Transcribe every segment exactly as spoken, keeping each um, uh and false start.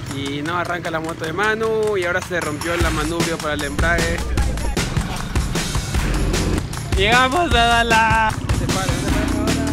y no arranca la moto de Manu y ahora se rompió el manubrio para el embrague. Llegamos a Dala. Se para, se para ahora.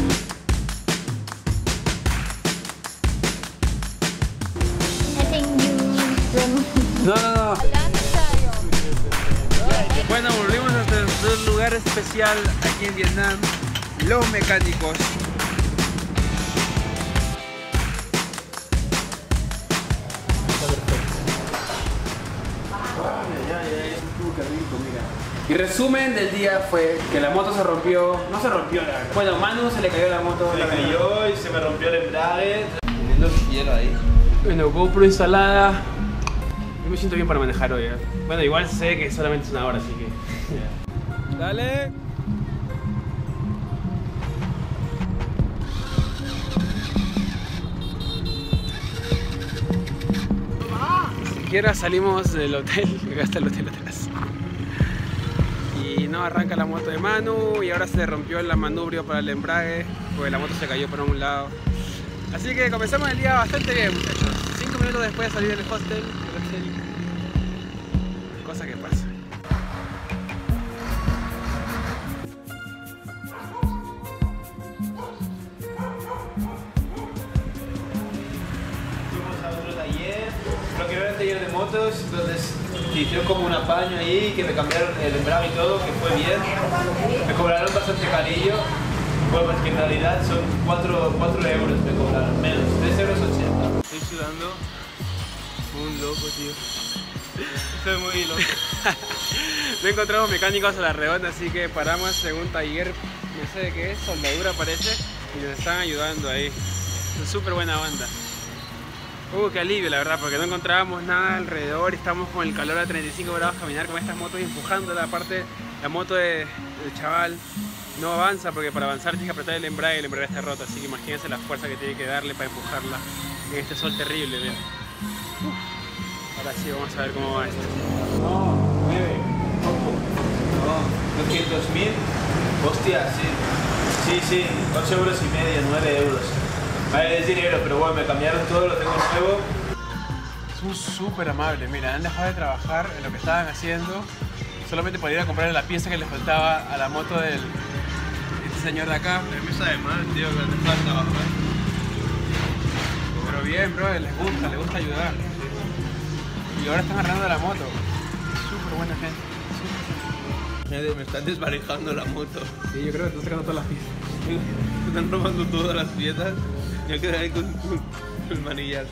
No, no, no. Bueno, volvimos a nuestro lugar especial aquí en Vietnam, Los Mecánicos. Y resumen del día fue que la moto se rompió, no se rompió la verdad. Bueno, Manu se le cayó la moto. Se le cayó y se me rompió el embrague. Teniendo hielo ahí. Bueno, GoPro instalada. Yo me siento bien para manejar hoy, ¿eh? Bueno, igual sé que solamente es una hora, así que... Yeah. Dale. Ni siquiera salimos del hotel, acá está el hotel atrás. Y no arranca la moto de Manu y ahora se rompió el manubrio para el embrague porque la moto se cayó por un lado. Así que comenzamos el día bastante bien, muchachos. Cinco minutos después de salir del hostel, cosa que pasa. Fuimos a otro taller, lo que era el taller de motos, entonces hicieron como un apaño ahí, que me cambiaron el embrague y todo, que fue bien. Me cobraron bastante carillo, bueno, pues que en realidad son cuatro euros me cobraron, menos, tres euros ochenta. Estoy sudando un loco, tío. Estoy muy loco. No encontramos mecánicos a la redonda, así que paramos en un taller, no sé de qué es, soldadura parece, y nos están ayudando ahí. Es súper buena onda. Uh, qué alivio la verdad, porque no encontrábamos nada alrededor y estamos con el calor a treinta y cinco grados caminar con estas motos y empujándola. Aparte, la moto de, del chaval no avanza porque para avanzar tienes que apretar el embrague y el embrague está roto, así que imagínense la fuerza que tiene que darle para empujarla en este sol terrible, vean. Ahora sí, vamos a ver cómo va esto. No, nueve. No, doscientos mil. Hostia, sí. Sí, sí, ocho euros y medio, nueve euros. Vale, es dinero, pero bueno, me cambiaron todo, lo tengo nuevo. Son súper amables, mira, han dejado de trabajar en lo que estaban haciendo solamente para ir a comprar la pieza que le faltaba a la moto del este señor de acá. A mí me sabe mal, tío, que te falta trabajar. Pero bien, bro, les gusta, les gusta ayudar. Y ahora están arreglando la moto. Súper buena gente. Me están desvalijando la moto. Sí, yo creo que están sacando todas las piezas. Me están robando todas las piezas. Yo quedé ahí con, con el manillazo.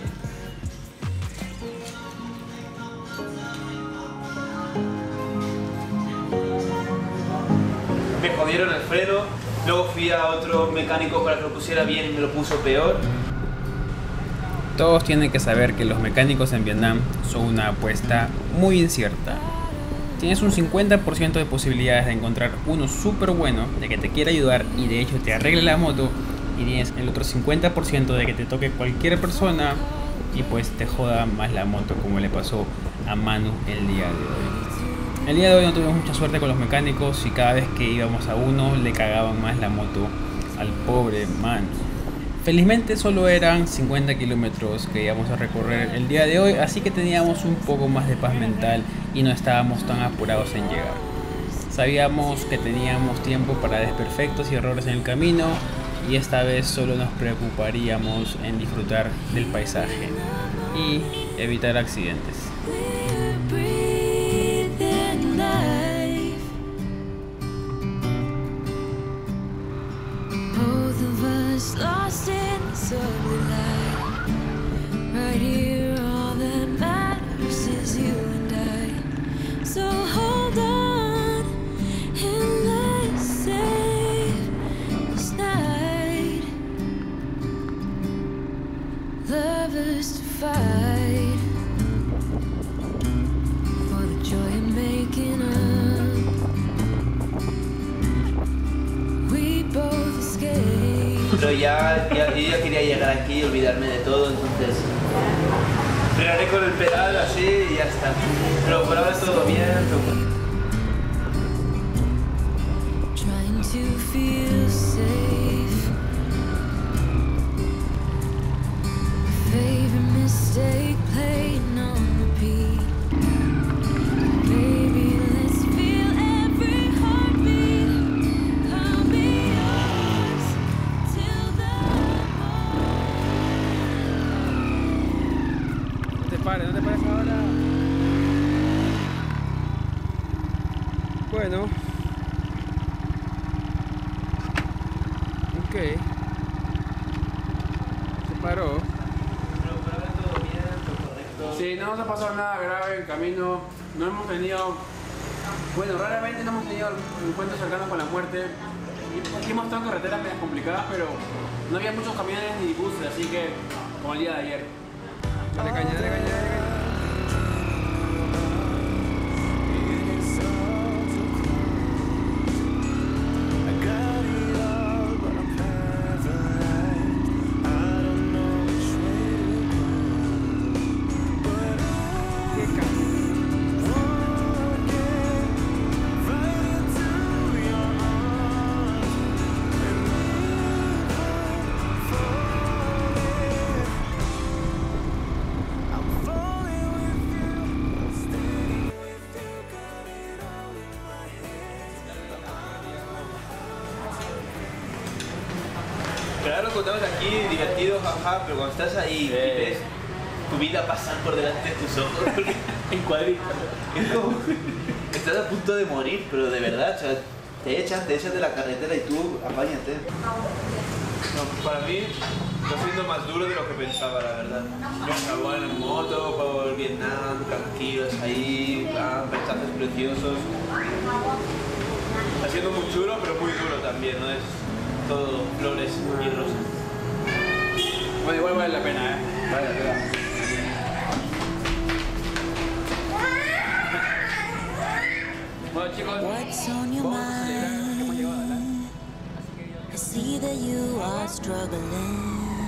Me jodieron el freno. Luego fui a otro mecánico para que lo pusiera bien y me lo puso peor. Todos tienen que saber que los mecánicos en Vietnam son una apuesta muy incierta. Tienes un cincuenta por ciento de posibilidades de encontrar uno súper bueno, de que te quiera ayudar y de hecho te arregle la moto, y tienes el otro cincuenta por ciento de que te toque cualquier persona y pues te joda más la moto, como le pasó a Manu el día de hoy. El día de hoy no tuvimos mucha suerte con los mecánicos y cada vez que íbamos a uno le cagaban más la moto al pobre Manu. Felizmente solo eran cincuenta kilómetros que íbamos a recorrer el día de hoy, así que teníamos un poco más de paz mental y no estábamos tan apurados en llegar. Sabíamos que teníamos tiempo para desperfectos y errores en el camino y esta vez solo nos preocuparíamos en disfrutar del paisaje y evitar accidentes. Lost in the subway light. Right here, all that matters is you and I. So hold on and let's save this night. Lovers to fight for the joy of making up. We both escape. Pero ya, ya, yo ya quería llegar aquí y olvidarme de todo, entonces frenaré con el pedal así y ya está. Pero por ahora todo bien. Trying to feel safe. Favorite mistake. stay playing on repeat. Baby, let's feel every heartbeat. I'll be yours till the morning. No te pares, no te pares ahora. Bueno. Ok. Se paró. Pero por ahora todo bien, todo correcto. Sí, no nos ha pasado nada grave en el camino. No hemos tenido. Bueno, raramente no hemos tenido encuentros cercanos con la muerte. Y aquí hemos estado en carreteras medias complicadas, pero no había muchos camiones ni buses, así que como el día de ayer. Dale caña, dale caña, dale caña. Claro, lo contamos aquí, divertido, jaja, pero cuando estás ahí y ves tu vida pasar por delante de tus ojos, porque en cuadritos, es como, estás a punto de morir, pero de verdad, o sea, te echan, te echan de la carretera y tú apáñate. No, para mí está siendo más duro de lo que pensaba, la verdad. Yo estaba en moto por Vietnam, tranquilos ahí, ah, paisajes preciosos. Está siendo muy chulo, pero muy duro también, no es todo flores y rosas. Bueno, igual vale la pena, ¿eh? Vale, la pena. Bueno, chicos, What's on your vamos a celebrar que hemos llegado adelante. mind? I see that you are struggling.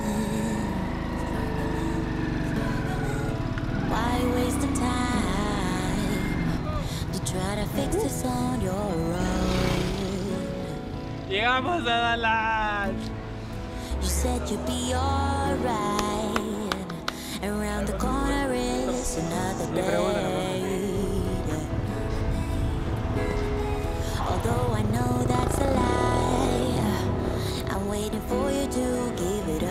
Why waste the time to try to fix this on your own? Llegamos a Dallas. You said you'd be alright. Around the corner is another day. Although I know that's a lie, I'm waiting for you to give it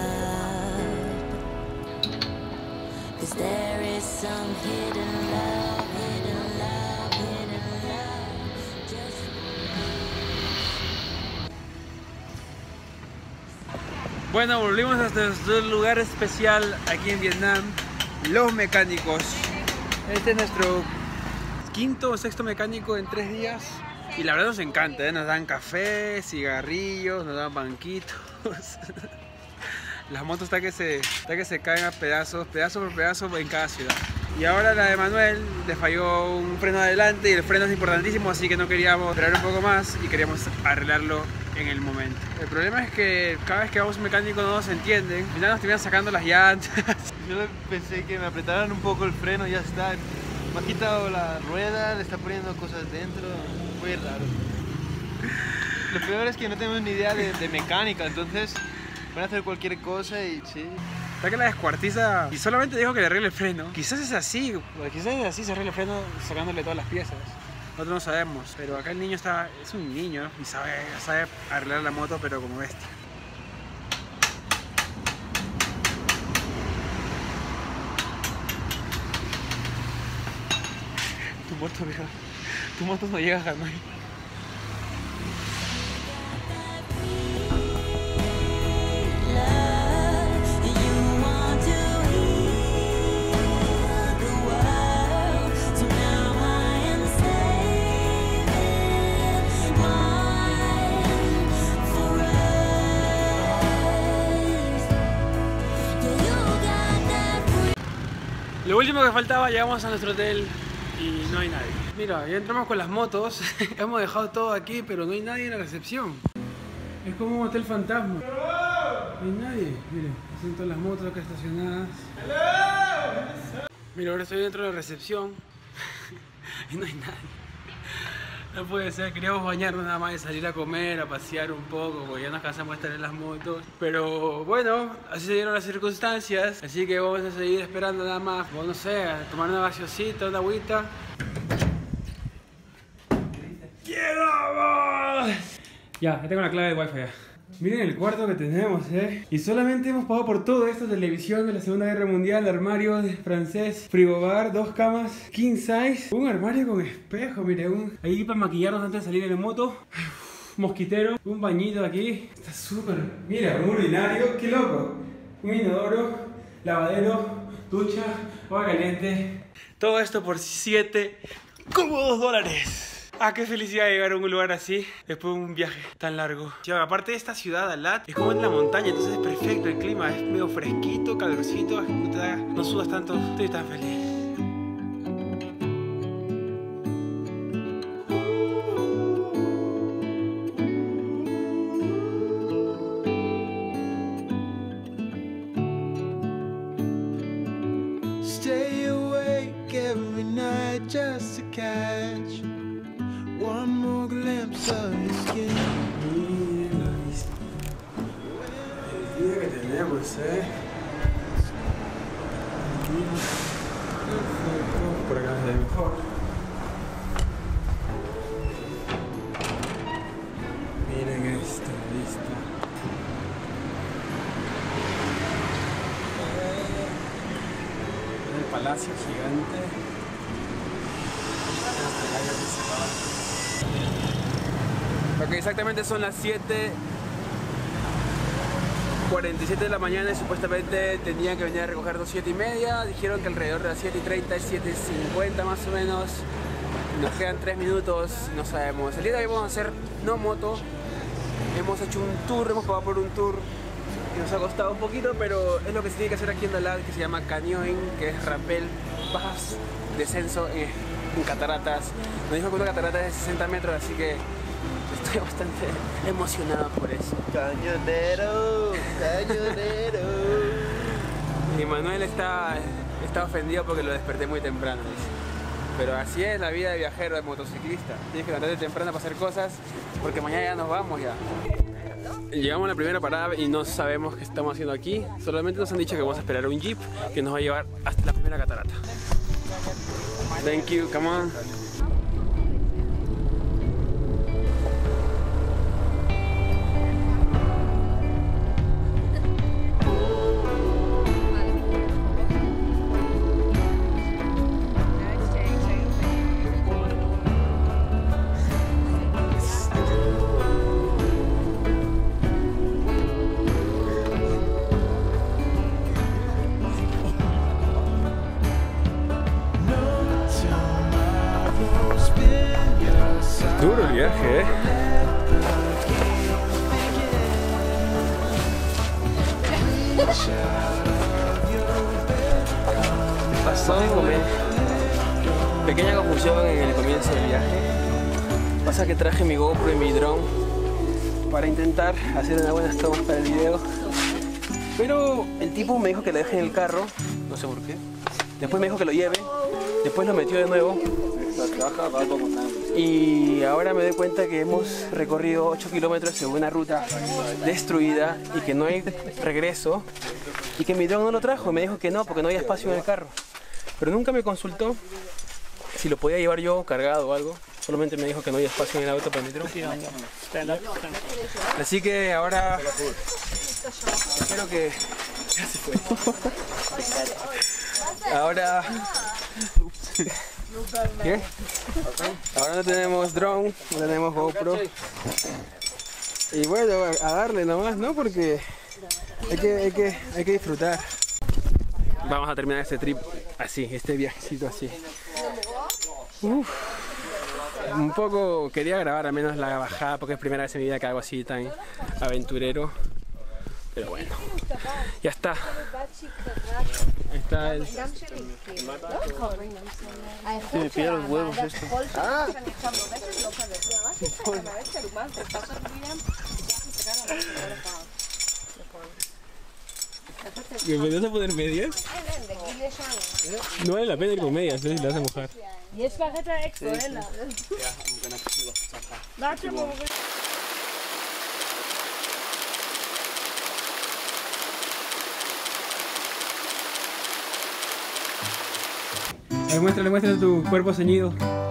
up. 'Cause there is some hidden love, hidden love, hidden love. Just Bueno, volvimos hasta nuestro lugar especial aquí en Vietnam, Los Mecánicos. Este es nuestro quinto o sexto mecánico en tres días. Y la verdad nos encanta, ¿eh? Nos dan café, cigarrillos, nos dan banquitos. Las motos está que, se, está que se caen a pedazos, pedazo por pedazo en cada ciudad. Y ahora la de Manuel le falló un freno adelante y el freno es importantísimo, así que no queríamos esperar un poco más y queríamos arreglarlo en el momento. El problema es que cada vez que vamos a un mecánico no nos entienden, al final nos terminan sacando las llantas. Yo pensé que me apretaran un poco el freno y ya está. Me ha quitado la rueda, le está poniendo cosas dentro, muy raro. Lo peor es que no tenemos ni idea de, de mecánica, entonces van a hacer cualquier cosa y sí. Está que la descuartiza y solamente dijo que le arregle el freno. Quizás es así, quizás es así, se arregla el freno sacándole todas las piezas. Nosotros no sabemos, pero acá el niño está, es un niño y sabe, sabe arreglar la moto, pero como bestia. Tu moto, vieja, tu moto no llega a Hanoi. Lo último que faltaba, llegamos a nuestro hotel y no hay nadie. Mira, ya entramos con las motos, hemos dejado todo aquí, pero no hay nadie en la recepción. Es como un hotel fantasma. No hay nadie. Mire, están todas las motos acá estacionadas. Mira, ahora estoy dentro de la recepción y no hay nadie. No puede ser, queríamos bañarnos nada más y salir a comer, a pasear un poco, porque ya nos cansamos de estar en las motos. Pero bueno, así se dieron las circunstancias, así que vamos a seguir esperando nada más. Bueno, no sé, a tomar una gaseosita, una agüita. ¡Llegamos! Ya, ya tengo la clave de wifi ya. Miren el cuarto que tenemos, eh. Y solamente hemos pagado por todo esto: televisión de la Segunda Guerra Mundial, armario de francés, frigobar, dos camas, king size, un armario con espejo, miren, un... ahí para maquillarnos antes de salir en la moto. Mosquitero, un bañito aquí. Está súper... Mira, un urinario, qué loco. Un inodoro, lavadero, ducha, agua caliente. Todo esto por siete cómodos dólares. Ah, qué felicidad llegar a un lugar así después de un viaje tan largo. Sí, aparte de esta ciudad, Alat, es como en la montaña, entonces es perfecto el clima. Es medio fresquito, calorcito, no, te da, no sudas tanto. Estoy tan feliz. Stay awake every night just to catch one more glimpse of your skin. Mira, el día que tenemos, eh. Perfecto. Por acá se ve mejor. Miren esto, listo. El palacio gigante. Ok, exactamente son las siete cuarenta y siete de la mañana y supuestamente tenían que venir a recoger las siete y media. Dijeron que alrededor de las siete y treinta, siete y cincuenta más o menos. Nos quedan tres minutos, no sabemos. El día de hoy vamos a hacer no moto. Hemos hecho un tour, hemos pagado por un tour que nos ha costado un poquito, pero es lo que se tiene que hacer aquí en Dalat, que se llama canyoning, que es rappel, bajas, descenso en, en cataratas. Nos dijo que una catarata es de sesenta metros, así que estoy bastante emocionado por eso. Cañonero, cañonero. Y Manuel está, está ofendido porque lo desperté muy temprano, dice. Pero así es la vida de viajero, de motociclista. Tienes que levantarte temprano para hacer cosas porque mañana ya nos vamos ya. Llegamos a la primera parada y no sabemos qué estamos haciendo aquí. Solamente nos han dicho que vamos a esperar un jeep que nos va a llevar hasta la primera catarata. Thank you, come on. Duro el viaje, eh. Pasó de comer. Pequeña confusión en el comienzo del viaje. Pasa que traje mi GoPro y mi drone para intentar hacer unas buenas tomas para el video. Pero el tipo me dijo que lo deje en el carro, no sé por qué. Después me dijo que lo lleve, después lo metió de nuevo. Y ahora me doy cuenta que hemos recorrido ocho kilómetros en una ruta destruida y que no hay regreso y que mi drone no lo trajo. Me dijo que no, porque no había espacio en el carro. Pero nunca me consultó si lo podía llevar yo cargado o algo. Solamente me dijo que no había espacio en el auto para mi drone. Así que ahora espero que... Ya se fue. Ahora... ¿Qué? Ahora no tenemos drone, no tenemos GoPro. Y bueno, a darle nomás, ¿no? Porque hay que, hay que, hay que disfrutar. Vamos a terminar este trip así, este viajecito así. Uf. Un poco quería grabar al menos la bajada porque es primera vez en mi vida que hago así tan aventurero. Pero bueno, ya está. Ahí está el... Se me piden los huevos esto. Ah. ¿Me puedes a poner medias? No vale la pena ir con medias, ¿eh? Si la vas a mojar. יש לך את האקסואלה. A ver, muéstrale, muéstrale tu cuerpo ceñido.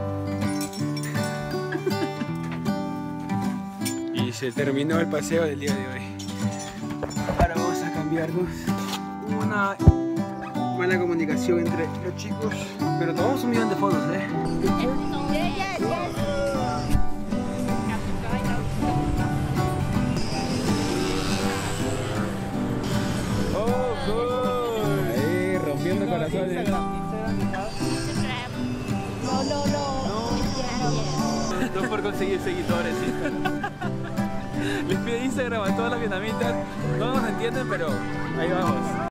Y se terminó el paseo del día de hoy. Ahora vamos a cambiarnos. Hubo una buena comunicación entre los chicos, pero tomamos un millón de fotos, ¿eh? Oh, cool. Ahí, rompiendo corazones. No, no, no. No por conseguir seguidores, ¿sí? Les pide Instagram a todas las vietnamitas. No nos entienden, pero ahí vamos.